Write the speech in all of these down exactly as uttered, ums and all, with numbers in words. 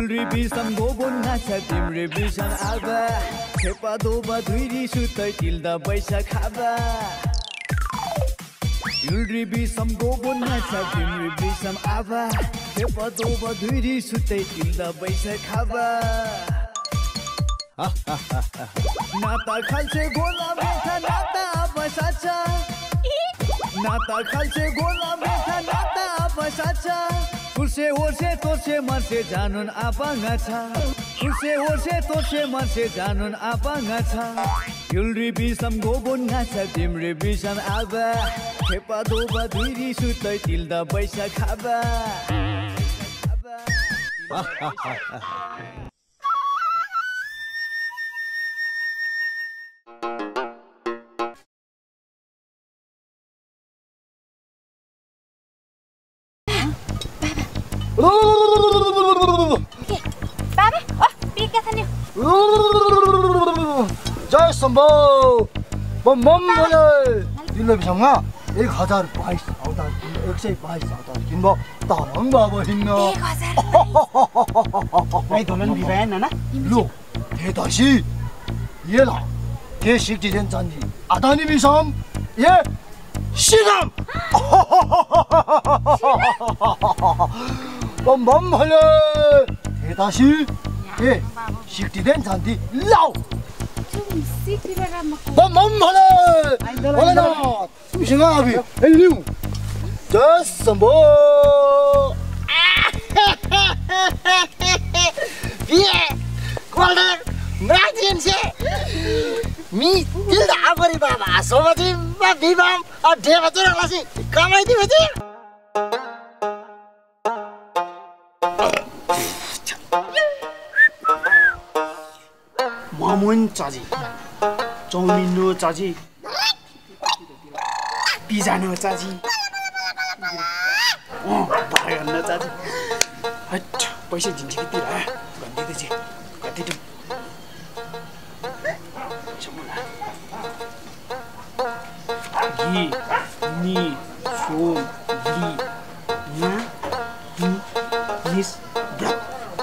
율리 비삼 고본 나차 딤리 비산 아바 세파도바 두이리 수터 딜다 बैसा खाबा 율리 비삼 고본 나차 딤리 비삼 아바 세파도바 두이리 수터 딜다 बैसा खाबा नाता खालचे गोला बेथा नाता बसाचा नाता खालचे गोला बेथा नाता बसाचा खुसे होसे तोसे मर्से जानुन आपांगा छ खुसे होसे तोसे मर्से जानुन आपांगा छ युलरी बिसम गोबोन नाचा तिम्रे बिसम आबा खेपा दोबा दुईरी सुतै तिल्दा बैसा खाबा बाबा ओ पिके छ नि जय शम्भो बम बोले दिल्लो बिसंगा एक हजार बाईस आउँदा एक सय बाईस आउँदा किन्बो तारङ बाबा हिन्न एक हजार भाइ दोलन बिबायन ना लो हे दासी ये ला के सिक्टिजन चान्दी आदानी बिसम ये श्रीराम बम बम बोले हे दासी ये सिक्टिजन चान्दी लाउ बम बम बोले बोले ना बिसंगा अभी ए लिउ जय शम्भो ये कोल्ड म्राजिन से मी दिल आबरी बाबा सोमजी मा बिबाम अ देवतिर लासी कमाइ दिबे मामुन चाजी चौमिनो चाजी पिजानो चाजी अ बायन चाजी हट पैसा दिन्छ कि तिरा गन्दी दिन्छ कति त घी नि सोम घी ना नि निस ब्रत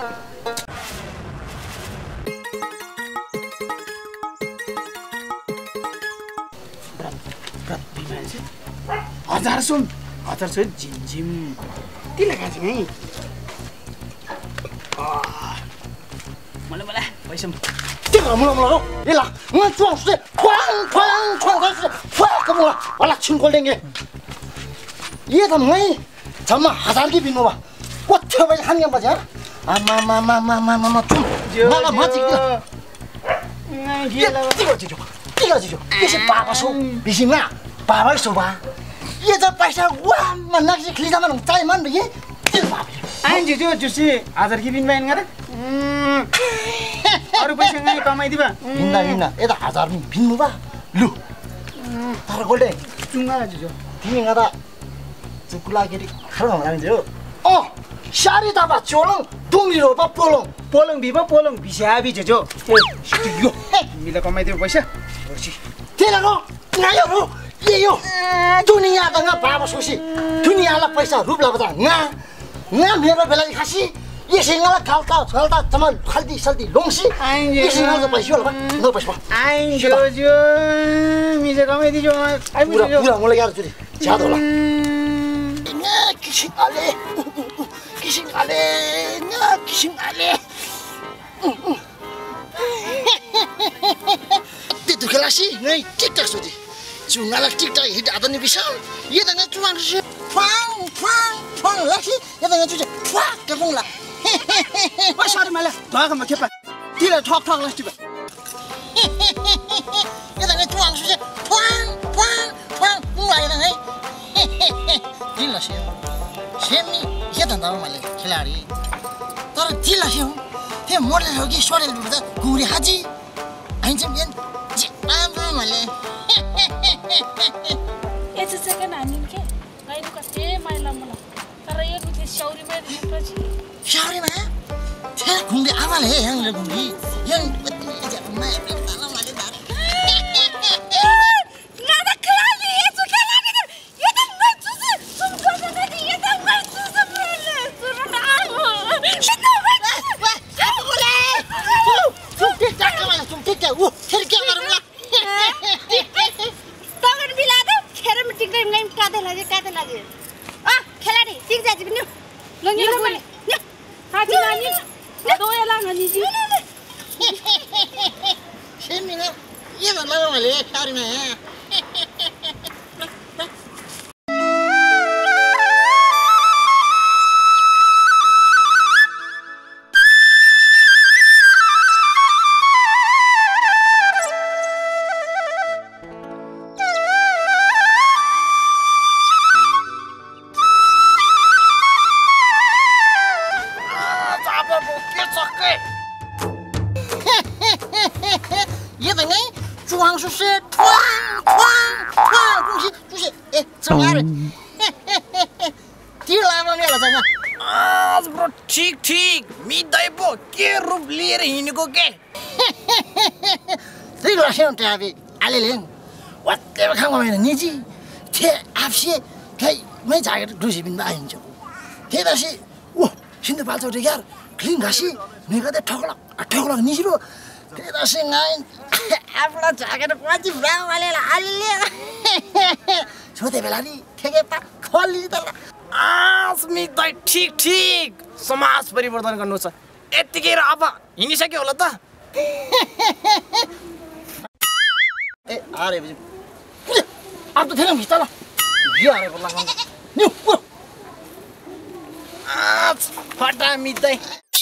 हजार सुन हजार सुन झिमझिम तिला खान्छ है मलाई मलाई पैसा 这个么么了，你啦，我装水，哐哐哐开始，哐个么，完了清过两个，ये त मैं जम्मा हजार की बिन्नु बा ओ थियो भाइ खान बजा आमा मा मा मा मा मा चुम मला माथि के तिगो तिगो तिगो तिगो त्यसै बाबा सो बिसिङा बाबा सो बा ये त पैसा वा म नक्सी खिलिजा मन चाइ मन बे तिल बाबा आइन जिजो जुसी हजार की बिन बाइन गरे अरु पैसा नै कमाइ दिबा हिन्दा हिन्दा ए त हजार नि बिन्नु बा लु तर गोल्डे चुंगा जिजो तिमी ngada चुकुलागिरी खरङ लान्थ्यो अ सारी त बा चोलङ दुङिरो बा पोलङ पोलङ बिबा पोलङ बिस्याबी जिजो यो मिला कमाइ दिबो पैसा तेरो नायो ये यो दुनिया दंगा बाबा सोसी दुनियाला पैसा रुपला बता ना ना मेरो बेला खासी ये सिंगला खालता छलता तमन खल्दी सल्दी लोंसी ये सिंगला पैसा होला न पैसा आइन जोजो मिले कमाइ दिजो आइ पुरा पुरा मलाई यार जुरी ज्यादा होला ना किसिङ आले किसिङ आले ना किसिङ आले त्यो खेलासी नै टिकटक सोधी चुंगाला टिकटक हिट आदा नि बिसाउ ये त न चुंगाला से फाङ फाङ फाङ लासी ये त न जुजे फाक के फङला पैसा मलाई धगामा खेपा तिला ठक ठक लास्टी बा ये त न चुंगाला से फाङ फाङ फाङ उलाई न है दिल लासी सेमी ये त न मलाई खेलाडी तर दिल लासी त्यो मोडल हो कि सोडल बुदा गुरी हाजी आइन्छ मेन जे आमा मैले यति सेकेन्ड हामी के गाइनु कस्तै माइला मलाई तर यो गुठी सौरीमा दिएपछि सौरीमा त्यो घुम्बे आमाले यहाँ घुम्बी यहाँ मा ताला माले दार nada claro isso que ela me eu não gosto de sum coisa de eu não gosto de ele não 니지. 셰미가 얘도 나가 말이야 샤리네. 주황수세 퉁퉁퉁 주시 주시 에 정말 딜라면 याला जगह आज ब्रो ठीक ठीक मिदाई पो के रूप लिएर हिँडेको के 딜라 सेन्ट आबी आलेलेन वात्ते खांगो मैंने निजी थे आपसे कई मैं जाकर दूसरी बिंदा आइंजो थे दासी वो 신데 발저 यार क्लीन घासी मेरा ते ठोकला ठोकला निजिरो थे दासी ngain आपला जाकर क्वाजी ब्राउ वालेला आले छोटे बेला नि ठेके पा खोली त आज मिदाई ठीक ठीक समाज परिवर्तन गर्नु छ यतिकै र अब हिँडिसक्यो होला त ए अरे बजे अब त थिएन भित्र ल यो अरे बोला न्यू आज फटा मिदाई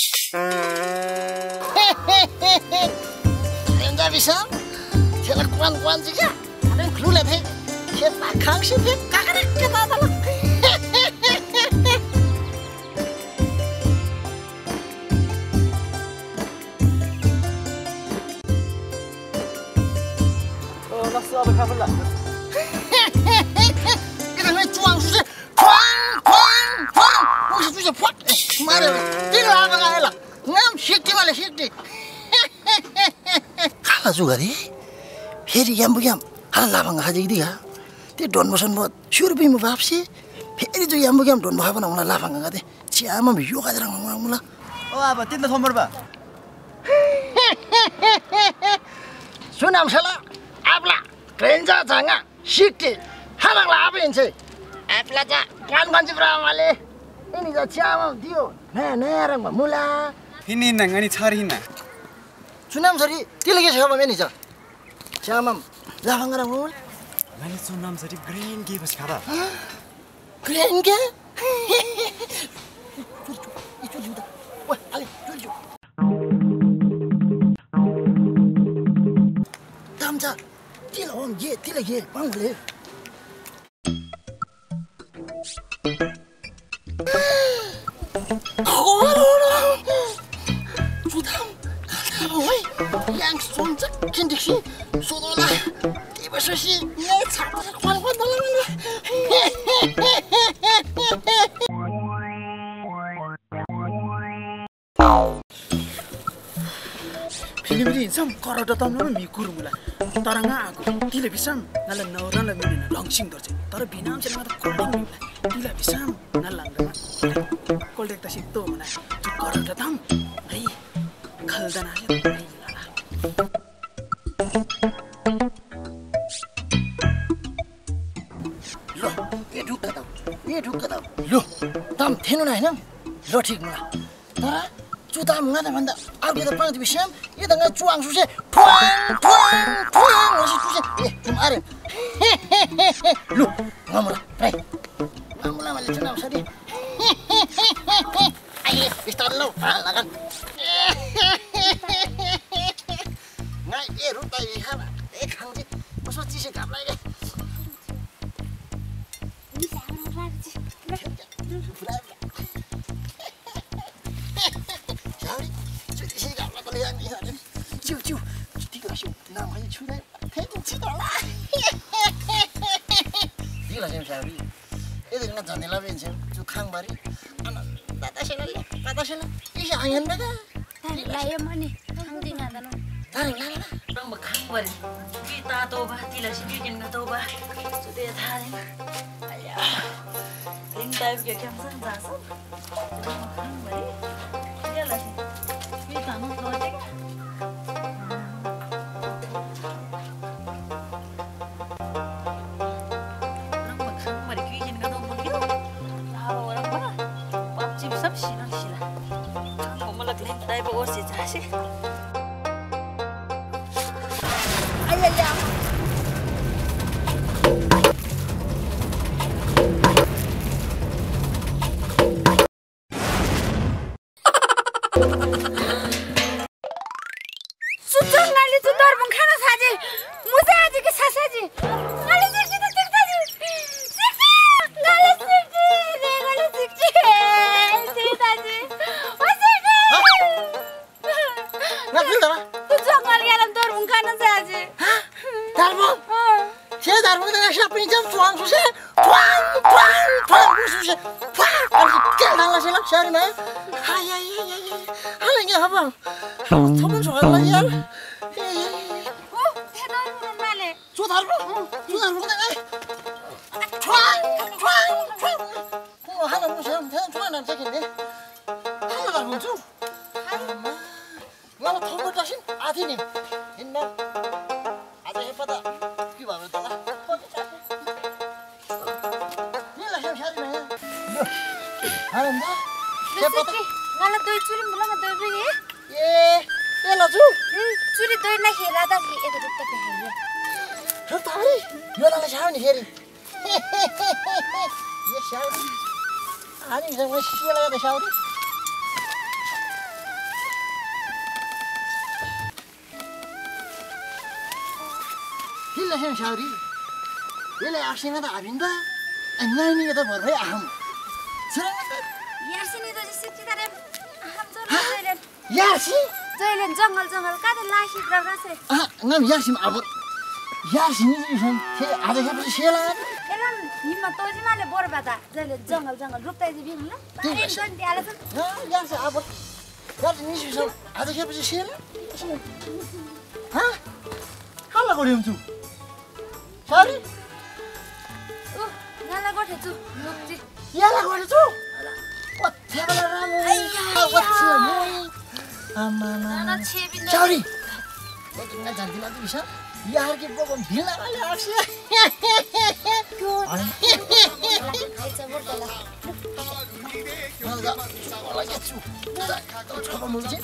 Enggak bisa, dia kuan-kuan juga. Ada yang keluar deh. Dia pakang sih dia kakak kita apa lah. Oh, langsung apa kabar lah? Kita main cuang susah, cuang, cuang, cuang. Musik susah puat. Mana? Tidak apa kaya lah. Ngam sikti malah sikti. खाला जुगा रे फेरि याम बुयाम हाला लाभाङ हाजे दिया ते डोन बसन मत सुरबी म वापसी फेरि जो याम बुयाम डोन भाबना उला लाभाङ गादे चियामा यो गाजरा मुला ओ अब तिन थोमर बा सुनाम सला आपला क्रेन्जा जांगा सिक्ति हालांला आबेन्से आपला जा कान कान ब्रामाले इनी जा चियामा दियो ने ने रंग मुला हिनी नंगनी छारिना सुनाम सरी के लगे छ मेनी छ श्यामम लाफांगरा मोल मैले सुनाम सरी ग्रीन के बस खादा ग्रीन के इचु जुदा ओए आले जुजु tamja तिला होम ये तिला ये Pangale जुदाम oi yang sonjak kendisi sodola tiba sesi ne chata kwan kwan dalam Pilih-pilih sam kalau datang nama mikur mula taranga aku tidak bisa nalar nauran lah mina langsing dorce tar binam sih nggak koldek mula tidak bisa nalar koldek tas itu mana kalau datang hey kaldan aja lo ये ढुक कता ये ढुक कता लो तम थिनु ना हैन लो ठीक मला तर जुता मंगा भन्दा अर्को त पाँच बिसम यो त चुवाङ सुसे ठुवाङ ठुवाङ ठुवाङ हसी सुसे ए तुम अरे लो ngomong rai ngomong lah malah cenau sadi ayo start lo lagan ngai e rutai haba e khangji maso chise gaplai le नि सारा राजी Sorry, cuti sih gak bakal lihat ni ada. Ciu ciu, cuti kau ciu, namanya cuti, hei cuti lah. Dia lah yang sorry. Itu dengan jangan lawan sih, tu khang bari. Anak, tata sila le, tata sila. Iya angin dah. तारी लायो money खाउँदै खाँदैन Tarik lah lah. Bang makhang bari. Kita toba tila sibikin na toba. Sudah tahan. Ayah. Lintay ko kaya sa zaso. Makhang bari. Dia lah sih. Kita mau project. Nang makhang bari kikin ka toba gitu. Tahu orang ba? Papci bisa sila sila. Kau malah kelihatan. 다이버 옷이 자시. 아야야. 수정 날리 주 넓은 카나 사지. 무사하지 그 사사지. 날리 직지도 직사지. 직지. 날리 직지. 내 날리 직지. 직사지. 어색해. 나 들더라. 수정 날리 가람 넓은 카나 사지. 달봉. 어. 제 달봉 내가 샤프니 좀 좋아한 수세. 팡팡팡 무수세. 팡. 아주 깨 달라실라 샤리네. 하야야야야. 하는 게 봐봐. 더면 좋아할라 야. 어? 대단한 말에. 저 달봉. 저 달봉 내가. 팡팡팡. 어 하나 무슨 대단 좋아하는 남자인데. 하나 달봉 줘. 하나. 나는 턱을 다신 아드님. 옛날 아주 예쁘다. 그 마음을 따라. 일라 형 샤리네. 하는다. 예쁘다. 나라 도이 चुरी मुलामा दोई बगे 예. 일라 줘. 응 चुरी दोई ना हेरादा कि एदो रुत्त बेहाइया 좋다리. 요나라 샤오니 헤리. 예 샤오니. 아니 정말 시시하게 돼 샤오니. 힐라 형 샤오리. 왜래 악신하다 아빈다. 안나이니가 더 뭐래 아함. 사랑한다. यारसिनी दो जि सिक्किदारे हम जो जइले 야시? जइले जंगल जंगल कादे लाशी प्रगासे 아, 난 야심 아버. 야심이 좀 해. 아들 해보지 싫어. एरम हिम्मा तोजिमाले बरबादा जइले जंगल जंगल रुप्ता जि बिमला बारे जन दियाले छ 야, 야시 아버. 야시 니시 좀 아들 해보지 싫어? 하? 할라 거리면 좀. 샤리? उ नाला गठे छु लोकजी 야라 거리 좀. 와, 대가라라모. 아이야, 왓츠 아이야. 모이. 아마마. 나나 체빈다 샤리. 내가 잔디만 주셔. 야르기 보고 빌라가려 합시. 아니. खाइछ बर्दला 나가 올라겠죠. 자, 또 저거 뭐지?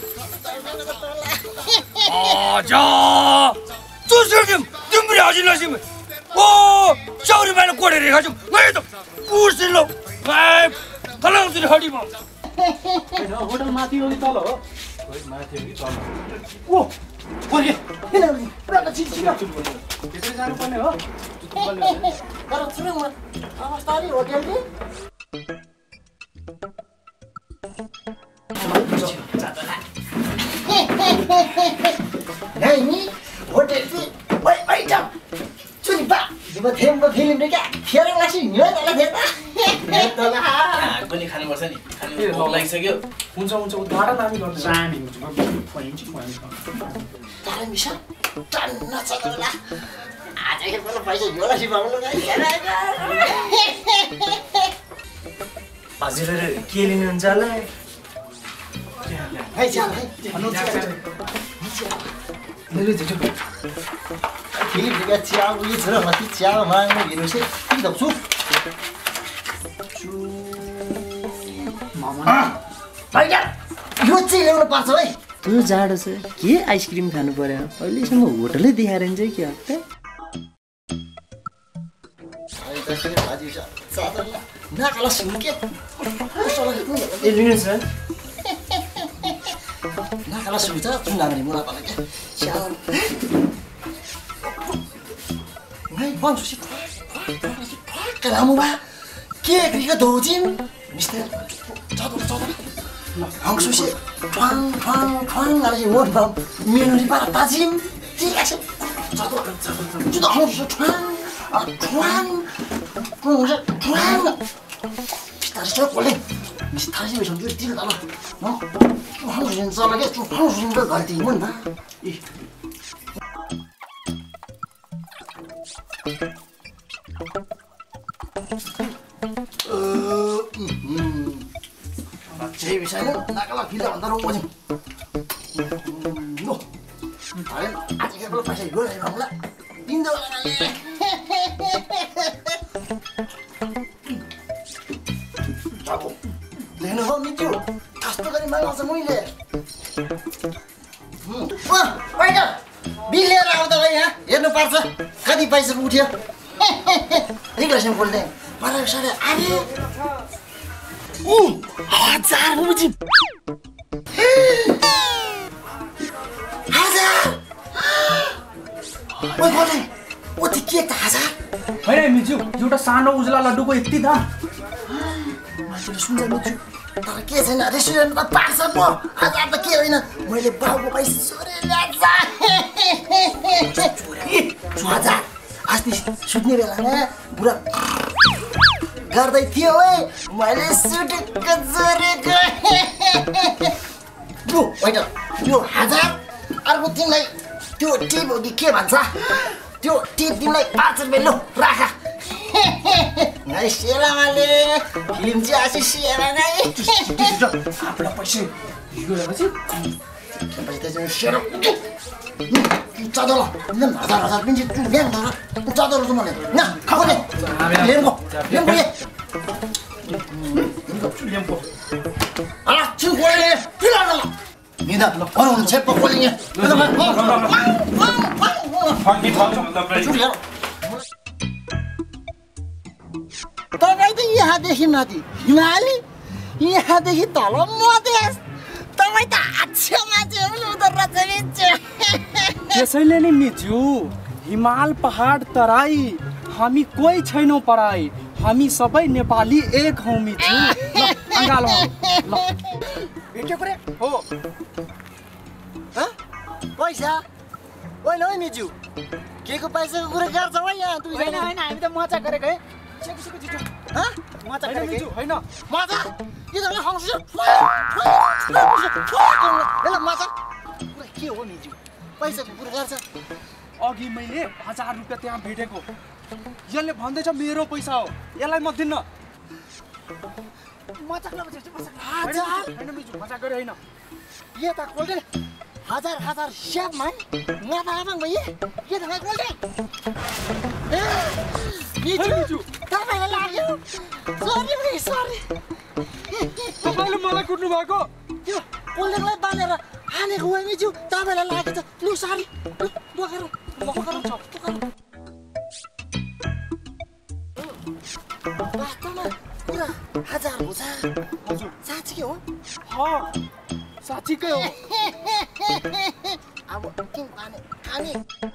아자 조선님 눈물이 아직 나시면 오 샤오리 말로 꼬리를 가지고 왜도 무슬로 아이 달랑들이 허리만 होटल माथि हो कि तल हो माथि हो कि तल 오! 거기. 해나 우리. 나가 지치가. त्यसरी जानुपर्ने हो 나랑 들으면 아마 딸이 어디 할래? 나이니 호텔지 와이 와이 좀 주니 봐. 이거 대문 필름 되게 피하는 맛이 녀다라 됐다. 됐다라. पनि खानुपर्छ नि खानु भोक लागिसक्यो हुन्छ हुन्छ गाडा दामी गर्छ जानी हुन्छ पइन्छ पइन्छ 다른 미션 짠나 짜들라. 아주 예쁘다 벌써 열아시 먹는 거 있잖아. हजुरहरू के लिनुहुन्छ होला 하이 자, 하이. 내려 되죠 필리핀가 지하고 이 들어 맞지 지하고 많은 이러시 힘도 없어. मामा 발견. यो चाहिँ ल्याउनु पर्छ है. त्यो जाडो छ के आइसक्रिम खानु पर्यो अहिलेसम्म होटलै देखाएर चाहिँ के हप्ता 아이 다시는 아주 자. 짜들라. 나가라 숨게. ए लिनुहोस् न 나가라 숨자. 좀 나가니 뭐라 말게. 자. 나이 방 주시. 그라무바. 게 그리가 도진. 미스터. 자도 자도. 황수씨 팡팡팡 나라지 원밤 며느리 바라 빠짐 찌가시 자도 자도 주도 황수씨 팡아 팡 황수씨 팡 피타시 저 원래 미스타시 왜 정규 뛰를 나라 어 황수씨 싸나게 좀 황수씨들 갈때 이건 나이 어 음. 제 위사는 나가라 빌라 만나러 온 거지. 너, 다른 아직 해볼 파시 이걸 해봐라. 인도 자고 내는 거 믿죠? 다스토가리 말라서 뭐이래? होइन बिल लिएर आउँदा यहाँ हेर्नुपर्छ कति पैसा उठ्यो रिक्लेसन बोल्दै मलाई साढे आयो हजार रुपियाँ हजार ओइ बोले ओति के त हजार होइन मिजु एउटा सानो उजला लड्डुको यति दाम मान्छेले सुन्छ मिजु तर के छैन रेस्टुरेन्टमा पार्छ म हजार त के होइन मैले बाउको पैसा चोरे ल्यान्छ हजार अस्ति सुत्ने बेलामा बुढा गर्दै थियो है मैले सुटेको चोरेको लु होइन यो हजार अर्को तिमीलाई त्यो टिप हो कि के भन्छ त्यो टिप तिमीलाई पाँच रुपियाँ लु राख सेलामाले फिल्म चाहिँ आसी सेला नै आफूलाई पैसा योपछि पैसा सेला चदल हजार हजार पनि बिहान चदल त मलाई न खाउने लेम्बो लेम्बो ए लेम्बो ala छु गोले फिला न निदा अरु छेप गोले फर्की थाल्छु तपाईँ तपाईँ त यहाँदेखि माथि हिमाली यहाँदेखि तल मधेस तपाईँ त आच्छा मान्छे हुनुहुँदो रहेछ त्यसैले नि मिजु हिमाल पहाड तराई हामी कोही छैनौँ पराई हामी सबै नेपाली एक हौ मिजु अङ्गालो ल भेट्यो पुरै हो पैसा होइन है मिजु के को पैसाको कुरा गर्छ है यहाँ दुई होइन होइन हामी त मजा गरेको है सेको सेको जिजु ह मजा गरेको मिजु होइन मजा के त हंस ल मजा के हो मिजु पैसाको कुरा गर्छ अघि मैले हजार रुपियाँ त्यहाँ भेटेको यसले भन्दैछ मेरो पैसा हो यसलाई म दिन्न मजाक लगाउँछ हजार होइन मिजु मजाक गरे होइन ये त कोल्डे हजार हजार स्याप मान म त आमाङ भए के त भाइ कोल्डे मिजु तपाईलाई लाग्यो सरी भाइ सरी तपाईले मलाई कुट्नु भएको त्यो कोल्डेलाई बालेर हानेको हो मिजु तपाईलाई लाग्यो त लु सरी लु बोकेर बोकेर छ बोकेर वास्तवमा पुरा हजार हो छ हजुर साँच्चै हो ह साँच्चीकै हो अब किन खाने खाने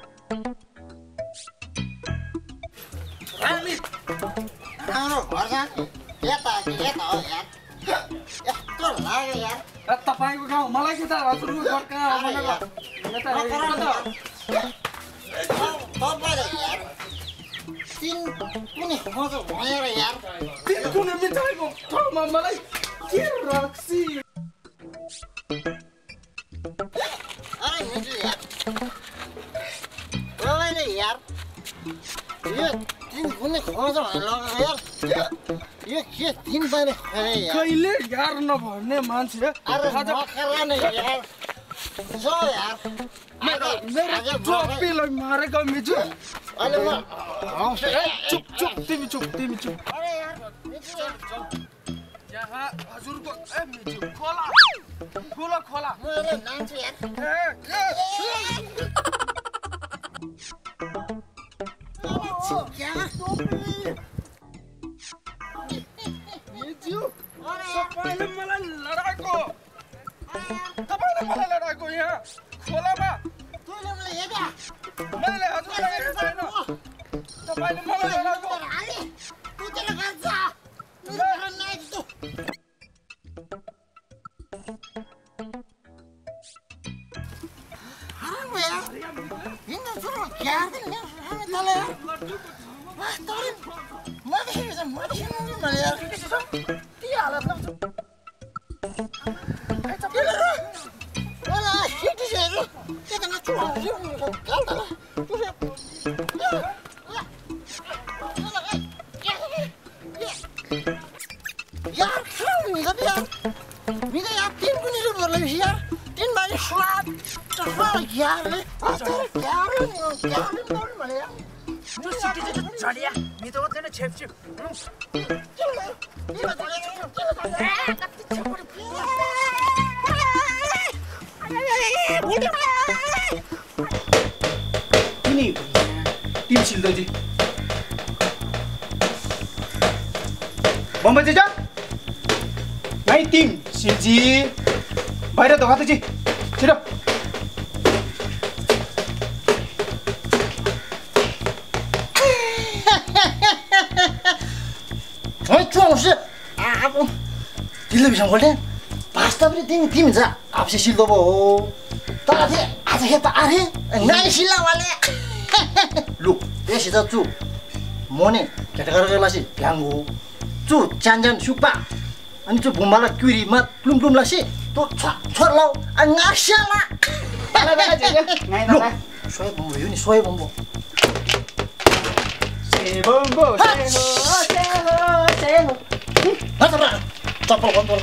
रामी राम्रो घर छ यता यता हो यार यस्तो लाग्यो यार तपाईको गाउँ मलाई के त हजुरको घर कहाँ हो भनेको यता तपाईँले यार तिन कुनै खोजो भएर यार तिन कुनै मिठाईको ठाउँमा मलाई के रक्सी अरे मिजु यार तपाईँले यार यो तिन कुनै खोजो भनेर लगाएको यार यो के तिन पाइने खोजे यार कहिले यार नभर्ने मान्छे अरे नखरा नै यार जो यार मेरो टोपीलाई मारेको मिजु अहिले म आउँछु है चुप चुप तिमी चुप तिमी चुप अरे यार मिजु यहाँ हजुरको ए मिजु खोला खोला खोला म अहिले नाच्छु यार मिजु तपाईले मलाई लडाएको तपाईले मलाई लडाएको यहाँ खोलामा तैँले मलाई हेर्या मैले हजुरलाई हेरेको छैन तपाईले मलाई लडाएको हाले तू त्यसले गर्छ मेरो नाच्छु हाम यार हिँड्नु सुरु क्यार्दैन यार हामी तले यार तले मदेखि मदेखि मैले यार के हालत लाग्छ Hola, gente, gente. Eu tenho que falar, eu não vou cantar. Tu já. यार खाऊ नि त यार मिले यार तीन कुनी रे भरले यार तीन बारी स्वाद तफा यार यार यार बोल मले यार त्यो सिटी चाहिँ झडिया नि त ओतेन छेप छेप तिनी टिम सिल्दैजी बम्बई जा नाइ टिम सिल्जी बाहिर धोका जी छिटो ကျွမ်း是啊不，你那边上我嘞，把他们的顶顶子，啊不是洗了不？大天啊这些大天，俺洗了完了。路，别洗着住，莫呢，给他个那些养我，住沾沾手把，俺住不马了，鬼里嘛，弄弄那些，都穿穿了，俺俺下了。来来来姐姐，路，摔bombo有你摔bombo。 세 번보 세호 세호 세호 나서 봐 잡아 원돌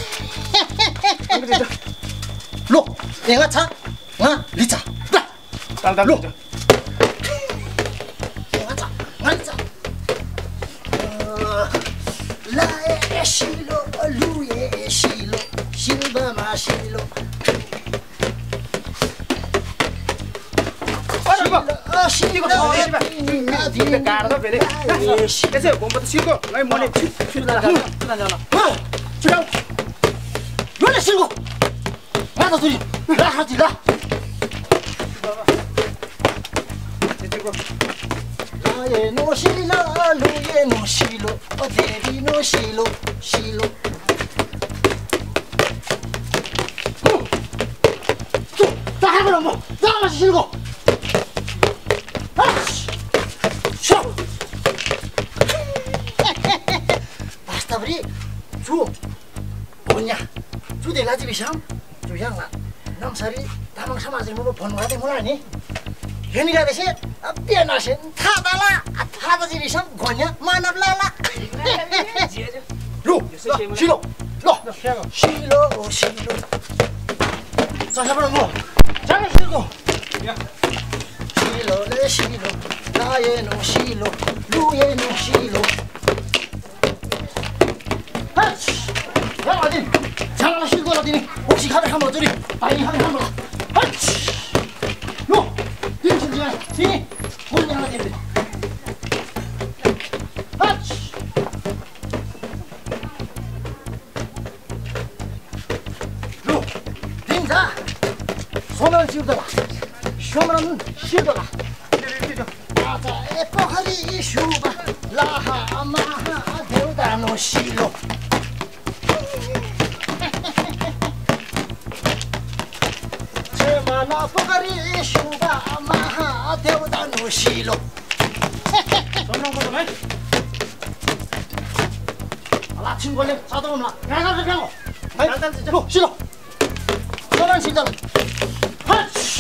로 내가 차 나 리차 나 달달 로 내가 차 나리차 라의 실로 루의 실로 실바마 실로 아, 시리고 저리 봐. 근데 가르다 베네. 그래서 bomba to 시고. 나이 모네 출나 출나 나나. 출나. 너네 시고. 나도 둘이. 나 하지 나. 제치고. 나의 노실로 루의 노실로 어데비 노실로 실로. 나 하면 뭐. 나 시고. Basta beri, cu, punya, cu de lagi bisa, cu yang lah, nam sari, tamang sama sih mau phone ngade mulai ni, ini gak bisa, biar nasi, thada lah, thada sih bisa, gonya, mana lala, lu, silo, lo, silo, silo, saya berapa, jangan silo, silo le silo, naye no silo, luye no silo. 야, 어디? 장난 실고 어디니? 혹시 가득 한번 어쩌리? 빨리 하면 한번. 하치! 요! 김치지야, 니 본인 하나 됩니다. 하치! 요! 딩자! 손을 쥐우더라. 쇼는 쉬더라. 아자, 에포하리 슈바. 라하, 마하, 데우다, 노 실로. 나 포가리 슈바 마하 데우다 노실로 전랑 보도네 알아 친구들 자동으로 나가서 가고 날달 진짜 로 실로 전랑 실잖아 하치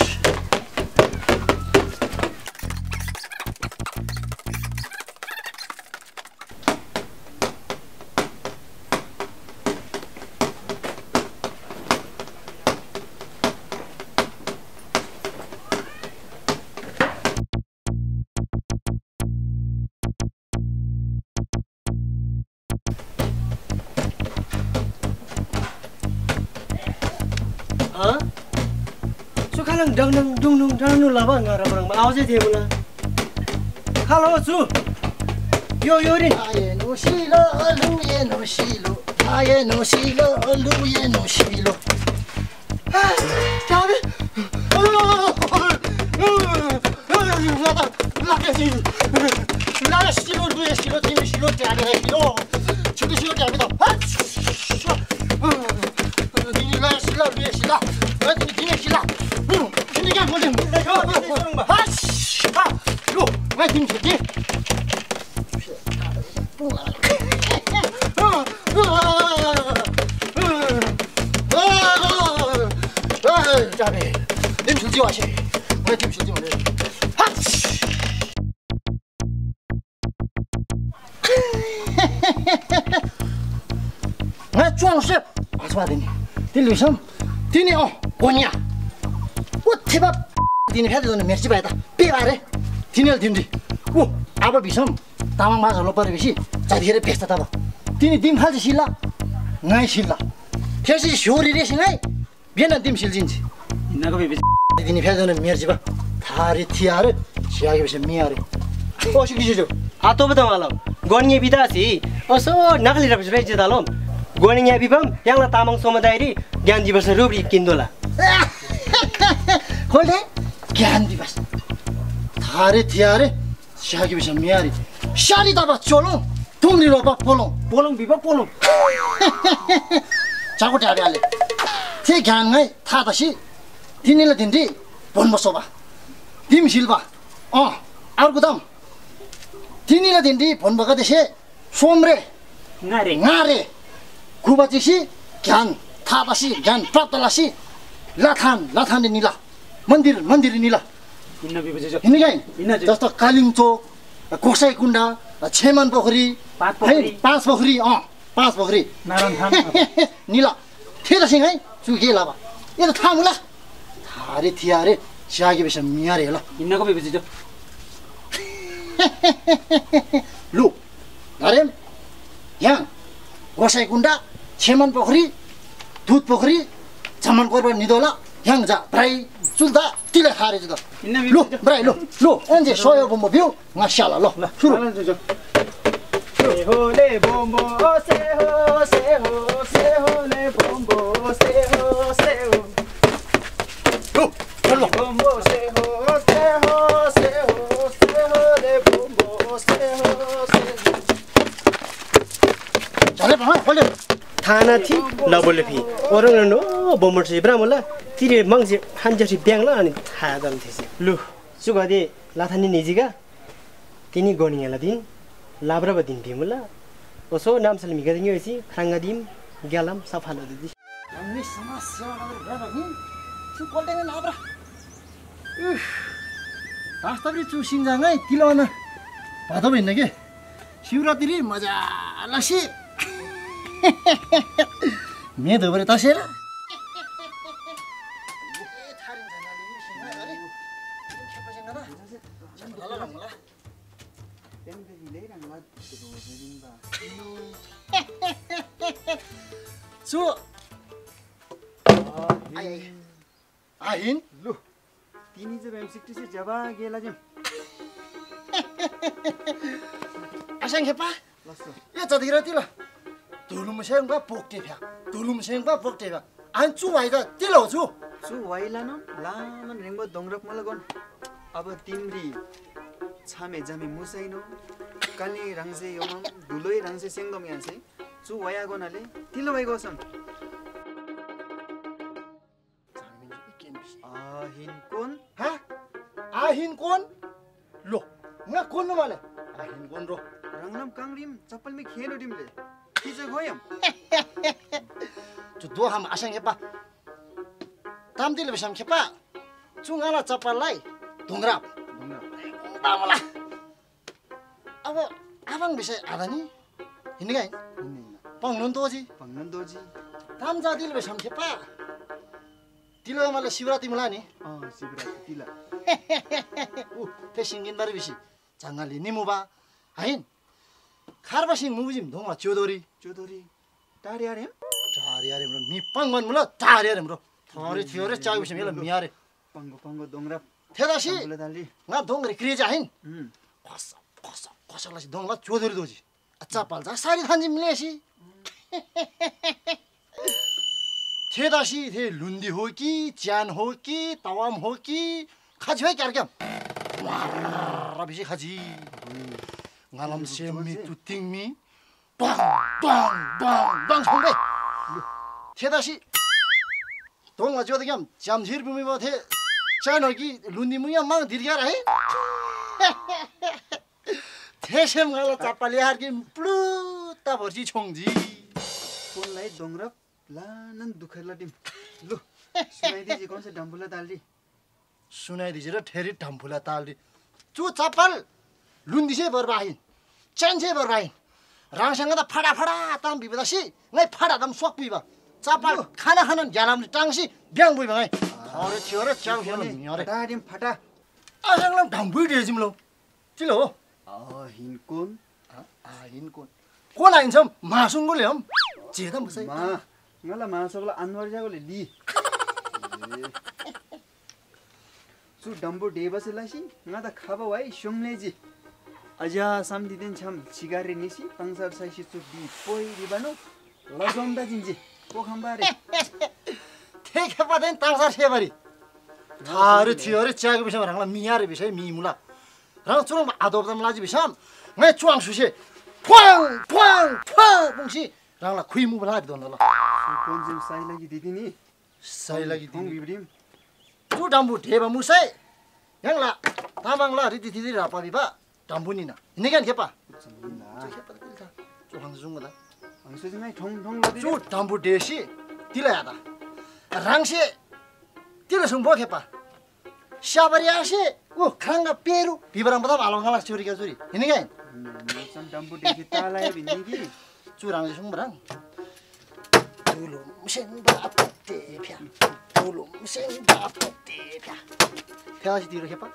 Hả? Su khá lăng đăng đăng đung đung đăng đung là bao ngờ rồi bằng áo dây thêm là. Hello su. Yo yo đi. 아예 노실로 루예 노실로 아예 노실로 루예 노실로 아 자비 나가 실로 루예 실로 팀 실로 짜리 실로 저도 실로 짜리다 니가 실로 루예 실로 어디 팀에 실로 응 니가 뭐지 아씨 아 이거 왜 팀 실지 자네 님 실지 마시 왜팀 실지 마래 하치 나 쫑스 아스바드니 딜리섬 디니 어 뭐냐 어티바 디니 헤드는 메르지 바다 빼바래 디니를 딘디 오 아버 비섬 Tamang माछा परेपछि जातिखेर भेट्छ तब तिनी दिम खाल्छ सिल्ला नाइ सिल्ला फेरि छोरी racing है बिहान दिम सिल्जिन्छ 이나가 베베 दिनी फेजन मेर जीवा थारी थियारे सियागे बसे मियारे ओसी किजो आतो बता मालम गोनिया बिदासी असो नकली रबस बेच दालम गोनिया बिबम यांगला तामाङ समुदायरी ज्ञान दिवस रुब्री किन्दोला खोले ज्ञान दिवस थारे थियारे सियागे बसे मियारे शाली दबा चलो तुमरी रोबा पोलो पोलङ बिबा पोलङ जाको ट्याले थे ज्ञान है था दसी तिनीले दिन्दी बनबसोबा तिम सिल्बा अ अर्को दम तिनीले दिन्दी बनबका देशे सोमरे ngaरे ngaरे कुबाचिसी ज्ञान थाबासी ज्ञान प्राप्तलासी लाथान लाथान निला मन्दिर मन्दिर निला इन्ना बिबे जो हिँड्ने गाई इन्ना जो जस्तो कालिङचोक कोसाई कुण्डा छेमन पोखरी पाँच पोखरी पाँच पोखरी अ पाँच पोखरी नारायण थान निला थिएन सिंह है चुके लाबा यो त थाहा मुला थारे थियारे स्यागे बेस मियारे होला इन्नाको बिबे जो लु धरेम यहाँ गोसाई कुण्डा छेमन पोखरी दुध पोखरी झमन पर्व निदोला यहाँ जा ब्राई चुल्दा तिले खारे जुदा लु ब्राई लु लु अन्जे सोयो बम्बो बिउ ngasiala ल ल सुरु से हो ले बम्बो से हो से हो से हो ले बम्बो से हो से हो लु चल ल बम्बो से हो से हो से हो से हो ले बम्बो से हो से चले भा खोले थाना थी लबोले फी ओरङ नो बम्बो से ब्रामला तिरे मंगसे हान्जसी ब्याङला अनि थाहा जाम थिसे लु सुगदे लाथानी निजिगा तिनी गोनियाला दिन लाब्राबा दिन भिमुला ओसो नाम सलमी गदिङ यसी खांगा दिम ग्यालाम सफाला दिदी हामी समाज सेवा नगर ब्राबा नि सु कोल्टेन लाब्रा उफ वास्तवले चु सिङजाङै तिलवन भादो भइन के शिवरात्रि मजा लसी मे दोबरे तसेर सु आहिन लु तिनी चाहिँ एमसिटी से जबा गेला जम आसाङ खेपा ए जतिखेर तिल धुलुम सेङबा पोक्टे फ्या धुलुम सेङबा पोक्टे फ्या आन चु भाइ त तिल हो छु चु वाइला न लामन रेंगो दोंग्रक मलगोन अब तिम्री छामे जामे मुसैनो काली रंगसे योमम दुलोय रंगसे सेंगम यानसे चु वाया गोनाले तिलो वाइ गोसम आहिन कोन हा आहिन कोन लो न कोन माले आहिन कोन रो रंगनम कांगरिम चप्पल में खेनो डिमले किजे गोयम चु दो हम आसाङ खेपा ताम दिले बेसम खेपा चुङाला चप्पललाई ढुङ्ग्रा बामला अब आबाङ विषय आदा नि हिँड्ने गाई पङ्गन दोजी पंगन दोजी ताम जादिले बेसम खेपा तिलो मलाई शिवरात्रि मला नि अ शिवरात्रि तिला उ ते सिंगिन बारे बिसी जंगली निमुबा हाइन खारबा सिंग मुजिम धोमा चोदोरी चोदोरी टारी आरे टारी आरेम्रो मि पंगन मुला टारी आरेम्रो थोरे थियोरे चाउ बिसी मेला मियारे पंगो पंगो दोंग्रा थेदासी दाली ना दोंगरे क्रिज हाइन हम खस खस खसलासी दोंगला चोदोरी दोजी अच्छा पाल्जा सारी थान्जी मिलेसी थेदासी थे लुन्दी हो कि च्यान हो कि तवाम हो कि खाजी भाइ क्यार क्याम रबिसी खाजी ngalam semi tuting mi bang bang bang bang songai थेदासी दोंगा जोद क्याम जामझिर बुमी म थे च्यान हो कि लुन्दी मुया माङ दिरगा रहे थेसेम गाला चापाले हार कि प्लुता भर्सी छोङजी कोनलाई दोंग्रा लानन दुखैला डिम लु सुनाइदि जे कोन से डम्बुला दालडी सुनाइदिजे र ठेरी ढम्फुला तालडी चु चप्पल लुन्दिसे बरबाहिन चेन्से बरबाहिन राङसँग त फडा फडा ताम बिबदासी नै फडा दम सोक बिबा चप्पल खाना खाना ज्यालाम टाङसी ब्याङ बुइबा नै थरे थियो र च्याउ थियो नि फटा डिम फटा आजंगलम ढम्बुइ दिजिम लो चिलो हो आ हिन कोन आ हिन कोन कोन आइन्छम मासुङगोले हम जेदम बसै मा ngala मासुङला अनवर जागोले ली 주 덤보 데바슬라시 나다 카바 와이 숑레지 아자 삼디된 참 지가레 니시 방사 사시 주 비포이 리바노 라솜다 진지 꼭 한바레 태케바된 땅사 세바리 타르 티어르 자기 비상 랑라 미야르 비상 미무라 랑 좀 아도담 라지 비상 내 쭈앙 수시 팡팡팡 봉시 랑라 쿠이무 블라디 돈라 콘즘 사이라기 디디니 사이라기 동 비브림 주 담부 대바 무사이 양라 다방라 리디디라 빠비바 담부니나 이네간 개빠 나 주 항수 중 거다 방수증이 동동 라디 주 담부 대시 딜라야다 랑시 딜라 성보 개빠 샤바리아시 오 칸가 페루 비바람보다 말랑갈라 소리가 소리 이네간 참 덤보 데기 따라야 비니기 주랑 성보랑 둘um 생바 대피야 둘um 생바 대피야 평시 뒤로 해봐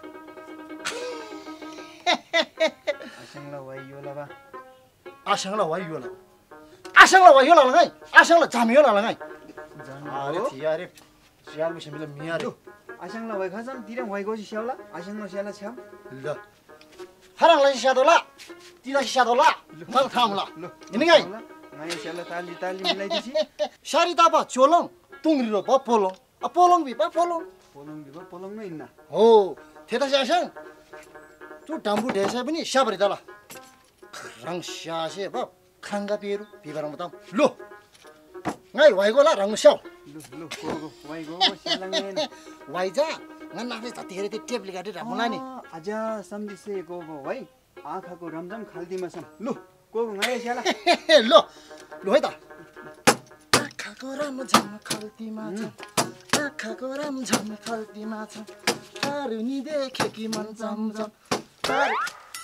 아샹라 와이요라바 아샹라 와이요라 아샹라 와이요라 ngay 아샹라 잠이요라 ngay 아레 티아레 지알미 셈빌 미아레 아샹라 와이 가잠 디랑 와이고시 샤올라 아샹라 샤라 참 르 하랑라 샤도라 디라 샤도라 말 탐라 이니가이 나이 샤라 탈리 탈리 밀라이디시 샤리다바 졸롱 뚱리로 바 폴롱 아 폴롱 비바 폴롱 폴롱 비바 폴롱 너 있나 오 대다시 아샹 저 담부 대사 분이 샤버리달라 랑 샤세 바 칸가 비루 비바람보다 로 ngay 와이고라 랑 샤오 루 고고 와이고 샤랑엔 와이자 ngan nafe ta tere te table ga de ramulani 아자 삼디세 고고 와이 아카고 람잠 칼디마삼 루 고고 나이 샤라 로 로이다 아카고 람잠 칼디마참 아카고 람잠 칼디마참 하루니 데 케기만 잠잠 하루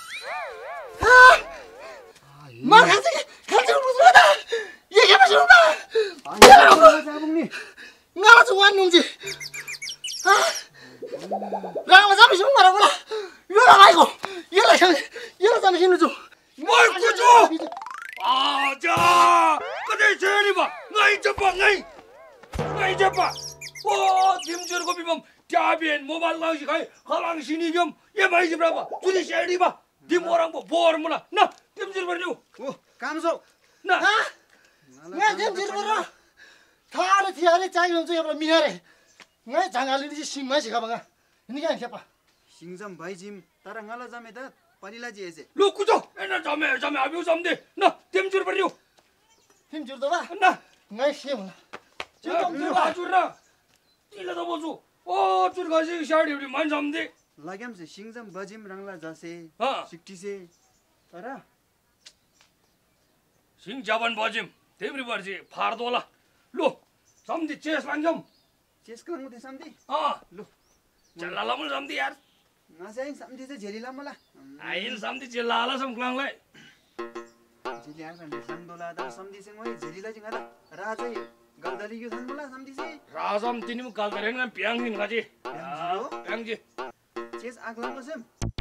마 가지 가지 무서워다 얘기해 보시는다 아니 자봉니 나라 좀 왔는지 아 랑마 잠시 좀 말아보라 이러라 아이고 이러라 이러라 잠시 있는 좀 뭘 꾸죠 아자 그대 저리 봐 나이 잡아 나이 나이 잡아 오 팀줄 거 비범 자비엔 모발랑시 가이 하랑시니 겸 예마이 집라 봐 주디 셀리 봐 디모랑 뭐 보르무나 나 팀줄 버리고 오 감소 나 나 팀줄 버려 다를 티아레 짜이 좀 줘봐 미나레 ngay 장알리지 심마시 가방아 니가 해봐 싱잠 바이짐 따랑 알아 잠에다 빠리라지 에세 로꾸죠 에나 잠에 잠에 아비오 잠데 나 템줄 버려 힘줄도 봐 나 ngay 심나 좀 들어 주라 찔러다 보수 어 줄 가시 샤리 우리 만 잠데 라겜세 싱잠 바짐 랑라 자세 아 식티세 따라 싱 자반 바짐 데브리 버지 파르도라 로 잠데 제스 랑겸 चेस कलांगो ते समदे हाँ लो चलाला मुझे समझी यार ना से समदे से झेलीला मला आइन समझी चलाला समक्लांग ले झेली यार कंडे संदोला दा समदे से वही झेलीला जिंगा दा राजे गलदली क्यों संदोला समदे से राजम तिनी में काल करेंगे ना प्यांग दिन काजी प्यांग जी चेस आगलांगो से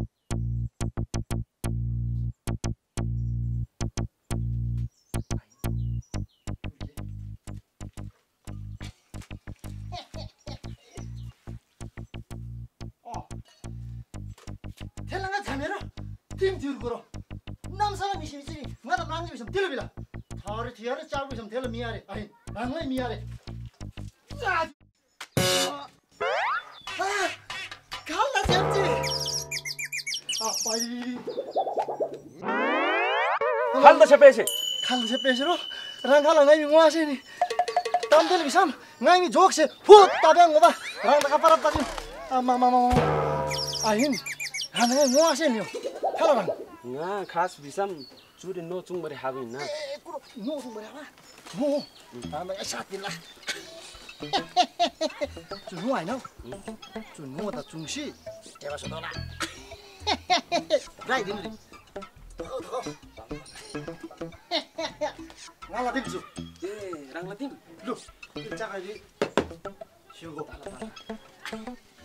텔랑가 자메라 팀 뒤로 걸어 남사람 미시미지 나다 랑지 좀 들려비라 타르 티아레 짜고 좀 들려 미아레 아니 랑레 미아레 자 아, 갈라 잡지 아 빨리 칼다 셔페시 칼다 셔페시로 랑갈라 ngay mi ngoaseni tam del bisam ngay mi jokse 후 따병 거봐 랑다 까빠랍다 지 아마마마 아인 하나에 뭐 하세요? 하나랑. 나 가스 비삼 줄이 노 중머리 하고 있나? 꾸로 노 중머리 하나. 뭐? 다음에 샷딜라. 저 누가 아니야? 저 누가다 중시. 제가 서더라. 라이 딜리. 더 더. 나라 딜주. 예, 랑라팀. 루. 짜가지. 쉬고.